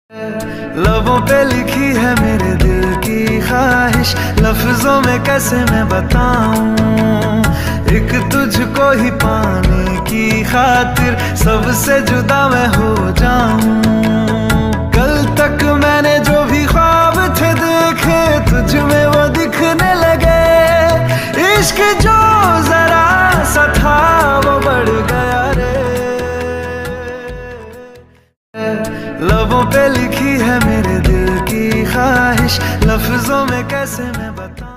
लबों पे लिखी है मेरे दिल की ख्वाहिश, लफ्जों में कैसे मैं बताऊं। एक तुझको ही पाने की खातिर सबसे जुदा मैं हो जाऊं। कल तक मैंने जो भी ख्वाब थे देखे, तुझ में वो दिखने लगे। इश्क जो जरा सा था वो बढ़ गया रे। लबों पे लिखी है मेरे दिल की ख्वाहिश, लफ्जों में कैसे मैं बताऊं।